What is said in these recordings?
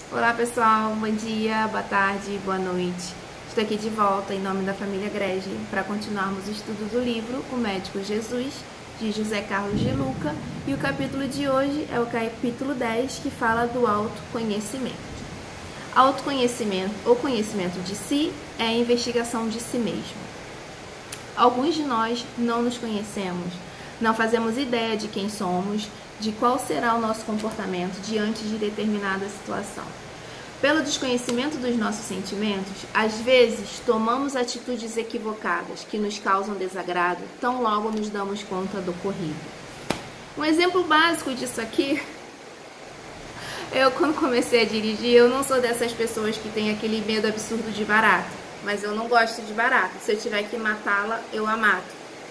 Olá pessoal, bom dia, boa tarde, boa noite. Estou aqui de volta em nome da família Grege para continuarmos o estudo do livro O Médico Jesus, de José Carlos de Luca, e o capítulo de hoje é o capítulo 10, que fala do autoconhecimento. Autoconhecimento ou conhecimento de si é a investigação de si mesmo. Alguns de nós não nos conhecemos, não fazemos ideia de quem somos, de qual será o nosso comportamento diante de determinada situação. Pelo desconhecimento dos nossos sentimentos, às vezes tomamos atitudes equivocadas que nos causam desagrado, tão logo nos damos conta do ocorrido. Um exemplo básico disso aqui, eu quando comecei a dirigir, eu não sou dessas pessoas que tem aquele medo absurdo de barata, mas eu não gosto de barata. Se eu tiver que matá-la, eu a mato.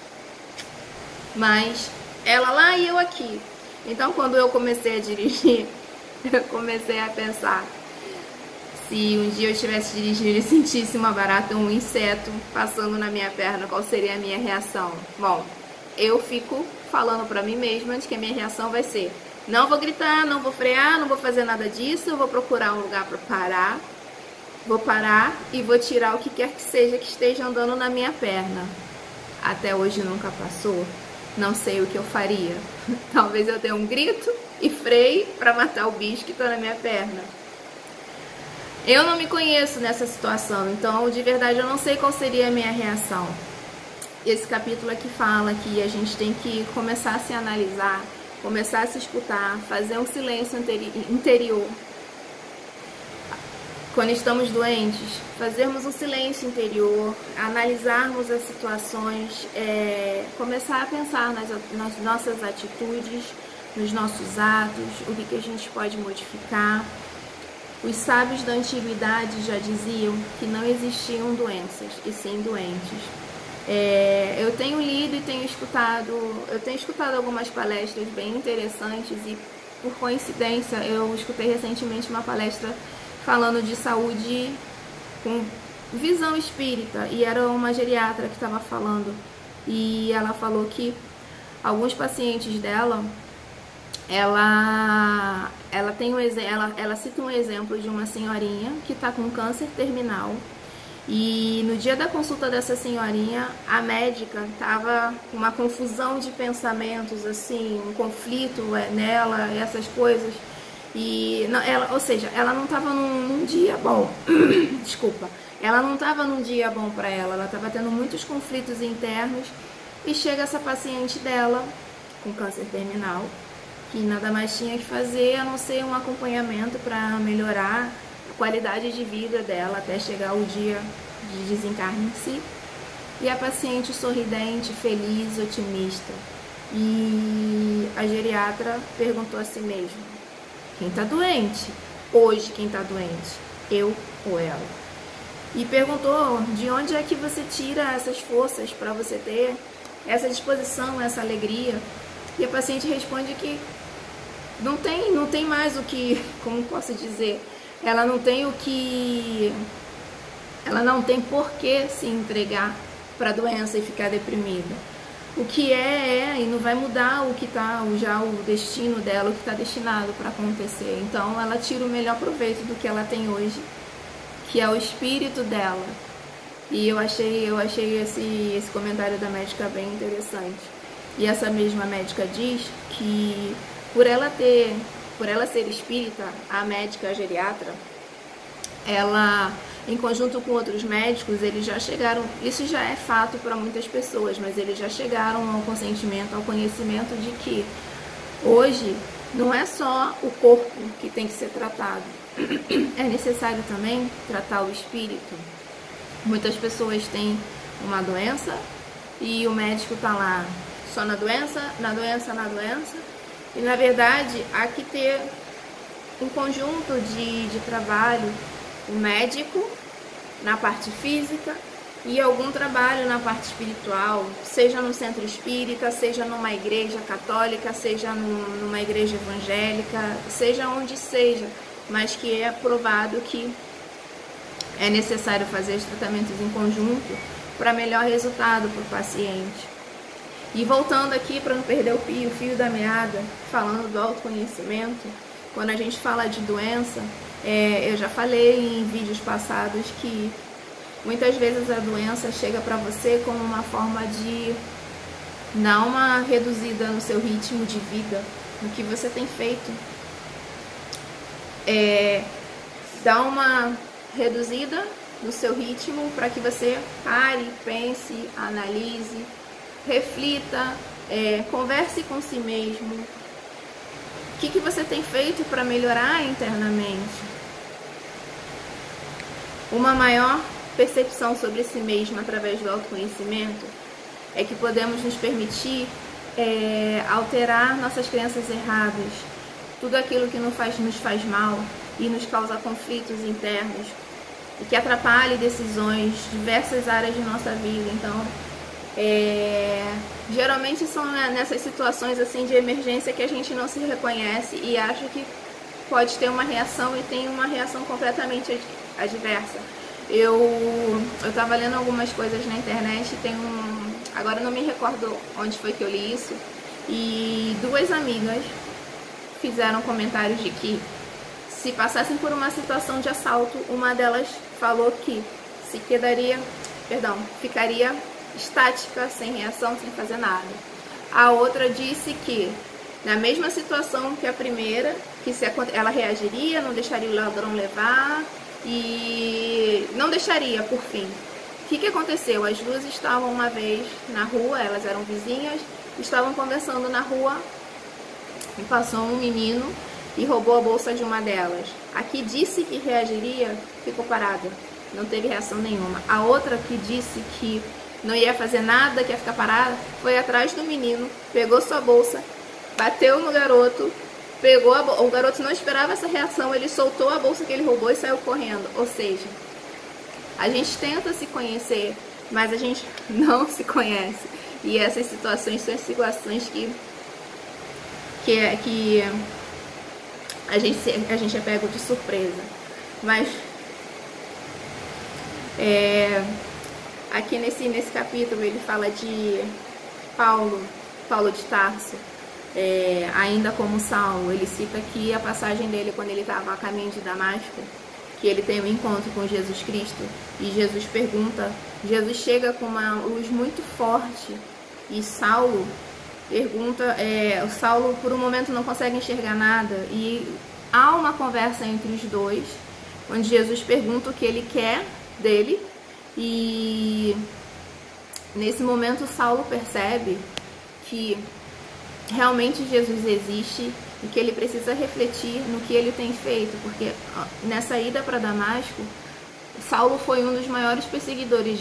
Mas ela lá e eu aqui. Então, quando eu comecei a dirigir, eu comecei a pensar, se um dia eu estivesse dirigindo e sentisse uma barata ou um inseto passando na minha perna, qual seria a minha reação? Bom, eu fico falando pra mim mesma de que a minha reação vai ser: não vou gritar, não vou frear, não vou fazer nada disso, eu vou procurar um lugar para parar, vou parar e vou tirar o que quer que seja que esteja andando na minha perna. Até hoje nunca passou. Não sei o que eu faria. Talvez eu dê um grito e freie para matar o bicho que está na minha perna. Eu não me conheço nessa situação, então de verdade eu não sei qual seria a minha reação. Esse capítulo aqui fala que a gente tem que começar a se analisar, começar a se escutar, fazer um silêncio interior. Quando estamos doentes, fazermos um silêncio interior, analisarmos as situações, começar a pensar nas nossas atitudes, nos nossos atos, o que a gente pode modificar. Os sábios da antiguidade já diziam que não existiam doenças, e sim doentes. Eu tenho lido e tenho escutado algumas palestras bem interessantes e, por coincidência, eu escutei recentemente uma palestra falando de saúde com visão espírita, e era uma geriatra que estava falando, e ela falou que alguns pacientes dela, ela cita um exemplo de uma senhorinha que está com câncer terminal, e no dia da consulta dessa senhorinha, a médica estava com uma confusão de pensamentos, assim, um conflito nela, essas coisas. E ela não estava num dia bom. Desculpa. Ela não estava num dia bom para ela estava tendo muitos conflitos internos, e chega essa paciente dela com câncer terminal, que nada mais tinha que fazer a não ser um acompanhamento para melhorar a qualidade de vida dela até chegar o dia de desencarne em si. E a paciente sorridente, feliz, otimista. E a geriatra perguntou a si mesma: quem está doente? Hoje quem está doente? Eu ou ela? E perguntou: de onde é que você tira essas forças para você ter essa disposição, essa alegria? E a paciente responde que não tem mais o que, como posso dizer, ela não tem por que se entregar para a doença e ficar deprimida. O que e não vai mudar o que tá já o destino dela, o que está destinado para acontecer. Então ela tira o melhor proveito do que ela tem hoje, que é o espírito dela. E eu achei esse comentário da médica bem interessante. E essa mesma médica diz que por ela ser espírita, a médica, a geriatra, ela, em conjunto com outros médicos, eles já chegaram, isso já é fato para muitas pessoas, mas eles já chegaram ao consentimento, ao conhecimento de que hoje não é só o corpo que tem que ser tratado, é necessário também tratar o espírito. Muitas pessoas têm uma doença e o médico está lá só na doença, e na verdade há que ter um conjunto de trabalho, o médico na parte física e algum trabalho na parte espiritual, seja no centro espírita, seja numa igreja católica, seja numa igreja evangélica, seja onde seja, mas que é provado que é necessário fazer os tratamentos em conjunto para melhor resultado para o paciente. E voltando aqui, para não perder o fio da meada, falando do autoconhecimento, quando a gente fala de doença, Eu já falei em vídeos passados que muitas vezes a doença chega para você como uma forma de dar uma reduzida no seu ritmo de vida, no que você tem feito. Dar uma reduzida no seu ritmo para que você pare, pense, analise, reflita, converse com si mesmo. O que você tem feito para melhorar internamente? Uma maior percepção sobre si mesmo através do autoconhecimento é que podemos nos permitir alterar nossas crenças erradas, tudo aquilo que nos faz mal e nos causa conflitos internos e que atrapalhe decisões, diversas áreas de nossa vida. Então, geralmente são nessas situações assim de emergência que a gente não se reconhece e acha que pode ter uma reação e tem uma reação completamente adversa. Eu estava lendo algumas coisas na internet, agora não me recordo onde foi que eu li isso, e duas amigas fizeram comentários de que se passassem por uma situação de assalto, uma delas falou que ficaria estática, sem reação, sem fazer nada. A outra disse que na mesma situação que a primeira, que ela reagiria, não deixaria o ladrão levar e não deixaria por fim. O que aconteceu? As duas estavam uma vez na rua, elas eram vizinhas, estavam conversando na rua e passou um menino e roubou a bolsa de uma delas. A que disse que reagiria ficou parada, não teve reação nenhuma. A outra que disse que não ia fazer nada, que ia ficar parada, foi atrás do menino, pegou sua bolsa, bateu no garoto, o garoto não esperava essa reação, ele soltou a bolsa que ele roubou e saiu correndo. Ou seja, a gente tenta se conhecer, mas a gente não se conhece. E essas situações são situações que a gente é pego de surpresa. Mas aqui nesse capítulo ele fala de Paulo de Tarso, ainda como Saulo. Ele cita aqui a passagem dele quando ele estava a caminho de Damasco, que ele tem um encontro com Jesus Cristo e Jesus chega com uma luz muito forte e Saulo o Saulo por um momento não consegue enxergar nada e há uma conversa entre os dois, onde Jesus pergunta o que ele quer dele e nesse momento Saulo percebe que realmente Jesus existe e que ele precisa refletir no que ele tem feito, porque nessa ida para Damasco, Saulo foi um dos maiores perseguidores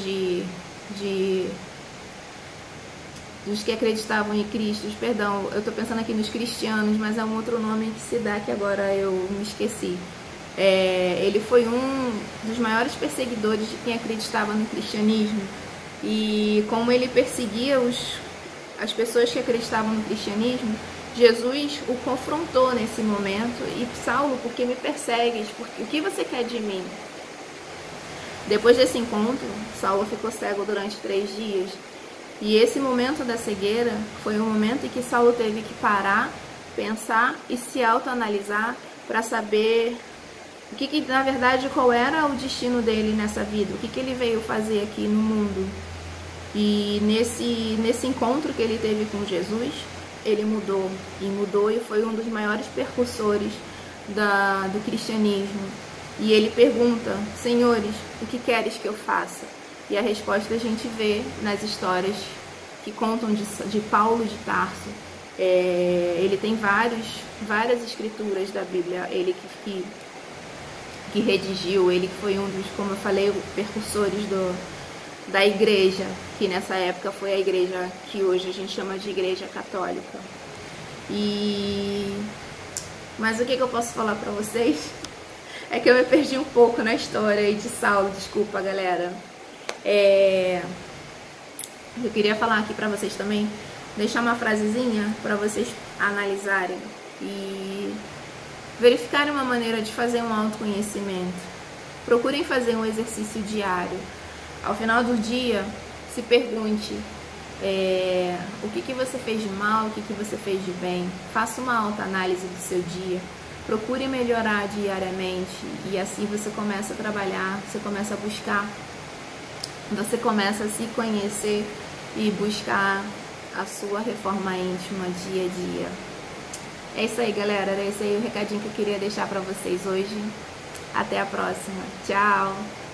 dos que acreditavam em Cristo. Perdão, eu estou pensando aqui nos cristianos, mas é um outro nome que se dá que agora eu me esqueci. Ele foi um dos maiores perseguidores de quem acreditava no cristianismo e como ele perseguia as pessoas que acreditavam no cristianismo, Jesus o confrontou nesse momento e Saulo, por que me persegues? O que você quer de mim? Depois desse encontro, Saulo ficou cego durante 3 dias. E esse momento da cegueira foi um momento em que Saulo teve que parar, pensar e se autoanalisar para saber na verdade, qual era o destino dele nessa vida, o que ele veio fazer aqui no mundo. E nesse encontro que ele teve com Jesus, ele mudou e foi um dos maiores percussores do cristianismo. E ele pergunta: Senhores, o que queres que eu faça? E a resposta a gente vê nas histórias que contam de Paulo de Tarso. Ele tem várias escrituras da Bíblia, ele que redigiu, ele que foi um dos, como eu falei, percursores da igreja, que nessa época foi a igreja que hoje a gente chama de igreja católica. Mas o que eu posso falar pra vocês é que eu me perdi um pouco na história aí de Saulo, desculpa galera. Eu queria falar aqui pra vocês também, deixar uma frasezinha pra vocês analisarem e verificarem uma maneira de fazer um autoconhecimento. Procurem fazer um exercício diário. Ao final do dia, se pergunte o que você fez de mal, o que você fez de bem. Faça uma autoanálise do seu dia. Procure melhorar diariamente e assim você começa a trabalhar, você começa a buscar, você começa a se conhecer e buscar a sua reforma íntima dia a dia. É isso aí, galera. Era esse aí o recadinho que eu queria deixar para vocês hoje. Até a próxima. Tchau!